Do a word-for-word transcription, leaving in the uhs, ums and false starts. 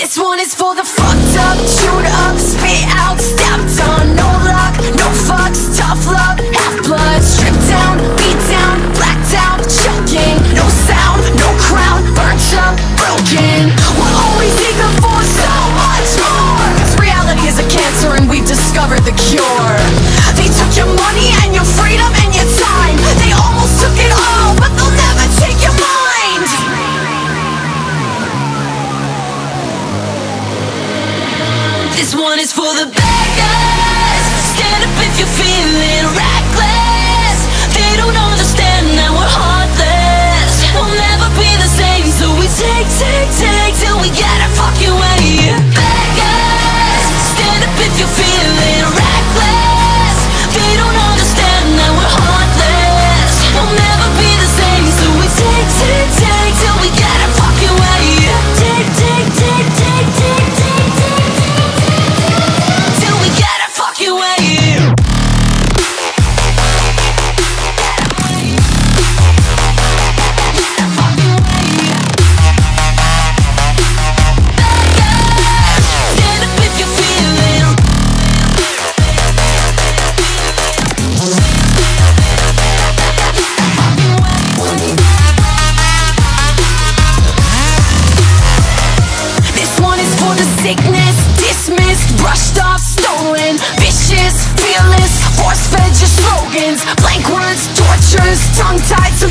This one is for the fucked up, chewed up, spit out, stepped on. No luck, no fucks, tough love, half blood, stripped down, beat down, blacked out, choking. No sound, no crown, burnt up, broken. We're always eager for so much more, 'cause reality is a cancer and we've discovered the cure. They took your money and your freedom and your time. They almost took it all, but they'll never take your mind. This one is for the bad guys. Stand up if you're feeling reckless. They don't understand that we're heartless. We'll never be the same, so we take, take, take till we get our fucking way. Bad guys, stand up if you're feeling reckless. They don't understand that we're heartless. We'll never be the same, so we take, take, take till we get our fucking way. Take, take, take, take, take, take, take, take, till we get our fucking way. Sickness, dismissed, brushed off, stolen. Vicious, fearless, force-fed your slogans. Blank words, tortures, tongue-tied to